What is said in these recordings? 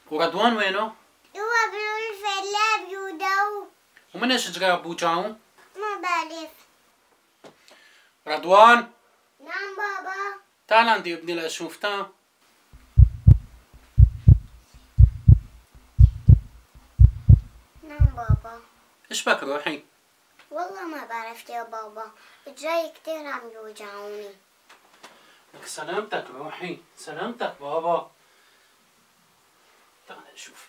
ورضوان وينه؟ هو بالفيلا بيودو. ومن ايش جراب بوجعه؟ ما بعرف. رضوان؟ نعم بابا. تعال عندي ابني لأشوف. تعال. نعم بابا. ايش بك روحي؟ والله ما بعرف يا بابا، رجلي كتير عم يوجعوني. لك سلامتك روحي، سلامتك بابا. تعال نشوف.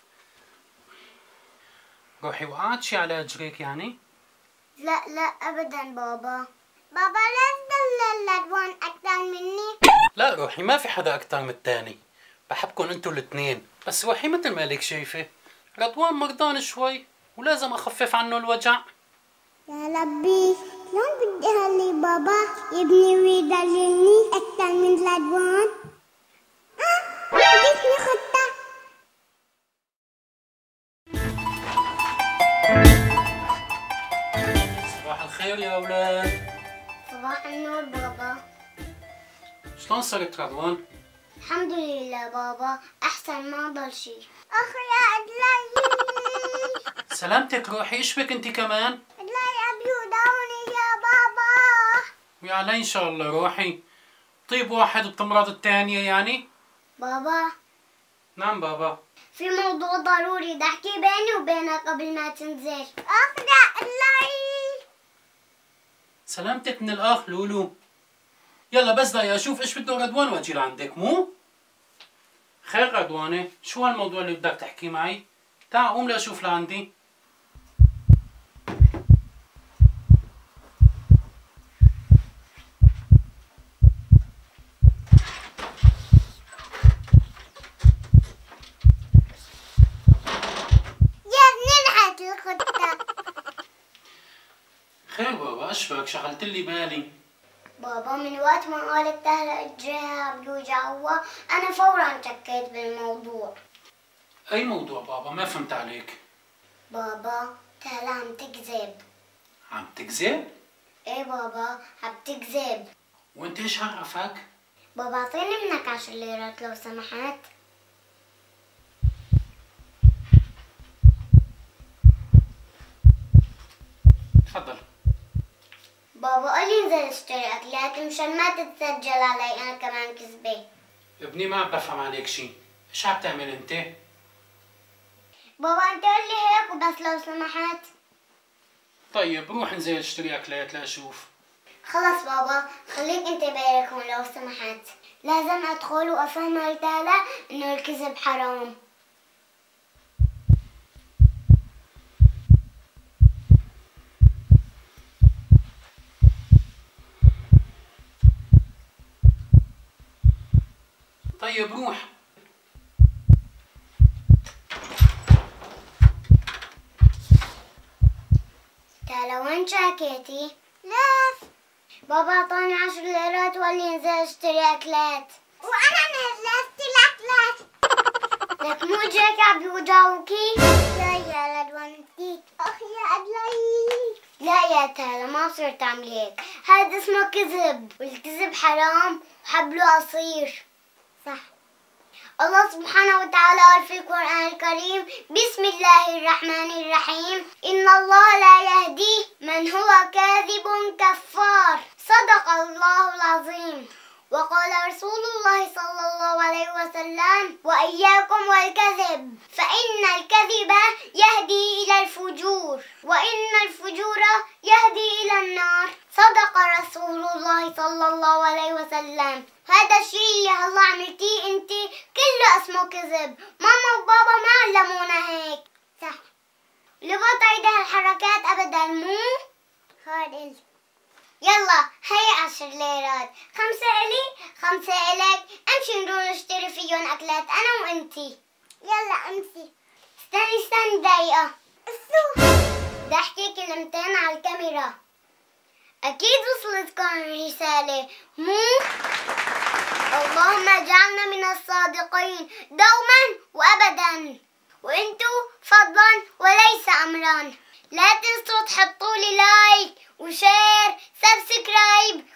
روحي وقعت شي على اجريك يعني؟ لا ابدا بابا. بابا لا تدلل رضوان اكثر مني. لا روحي، ما في حدا اكتر من التاني، بحبكن انتو الاثنين. بس روحي مثل ما لك شايفه رضوان مرضان شوي ولازم اخفف عنه الوجع. يا ربي شلون بدي اخلي بابا يبني ويدللني اكثر من رضوان؟ بديتني خطة. صباح الخير يا اولاد. صباح النور بابا. شلون صرت رضوان؟ الحمد لله بابا، احسن ما ضل شي. اخ يا ادلي. سلامتك روحي، ايش بك انت كمان؟ ادلي ابيودوني يا بابا. ويا علي ان شاء الله روحي. طيب واحد وبتمرض الثانية يعني؟ بابا. نعم بابا. في موضوع ضروري بدي احكي بيني وبينك قبل ما تنزل. اخ يا ادلي. سلامتك من الاخ لولو. يلا بس بدي اشوف ايش بده رضوان واجي لعندك. مو خير رضوانه، شو هالموضوع اللي بدك تحكي معي؟ تعال قوم لاشوف لعندي. يا نلحق الخطة. خير بابا، اشبك شغلت لي بالي. بابا من وقت ما قالت تهلا اجريها بيوجعوها انا فورا شكيت بالموضوع. اي موضوع بابا؟ ما فهمت عليك. بابا تهلا عم تكذب. عم تكذب؟ ايه بابا عم تكذب. وانت ايش عرفك؟ بابا اعطيني منك 10 ليرات لو سمحت. تفضل. بابا قال لي انزل اشتري اكلات مشان ما تتسجل علي انا كمان كذبة. ابني ما عم بفهم عليك شي، ايش عم تعمل انت؟ بابا انت قال لي هيك وبس لو سمحت. طيب روح انزل اشتري اكلات لاشوف. خلص بابا خليك انت بالك هون لو سمحت. لازم ادخل وافهم لتالا انه الكذب حرام. طيب روح. تالا وين شاكيتي؟ لف. بابا اعطاني 10 ليرات وقال لي انزل اشتري اكلات. وانا نزلت الاكلات. لك مو جاك عم بيوجعوكي؟ لا يا رضوان نسيت. اخ يا ادلي. لا يا تالا ما بصير تعملي هيك، هذا اسمه كذب والكذب حرام وحبله قصير. صح. الله سبحانه وتعالى قال في القرآن الكريم: بسم الله الرحمن الرحيم: إن الله لا يهدي من هو كاذب كفار. صدق الله العظيم. وقال رسول الله صلى الله عليه وسلم: وإياكم والكذب فإن الكذب يهدي إلى الفجور وإن الفجور يهدي إلى النار. صدق رسول الله صلى الله عليه وسلم. هذا الشيء اللي هلا عملتيه انت كله اسمه كذب. ماما وبابا ما علمونا هيك. صح. لبا تعيد هالحركات ابدا مو؟ خالد. يلا هي 10 ليرات، 5 الي 5 الك. امشي نروح نشتري فيهم اكلات انا وانتي. يلا امشي. استني دقيقة. بدي احكي كلمتين على الكاميرا. اكيد وصلتكم الرسالة مو؟ اللهم اجعلنا من الصادقين دوما وابدا. وانتو فضلا وليس امرا. لا تنسوا تحطوا لي لايك وشير سبسكرايب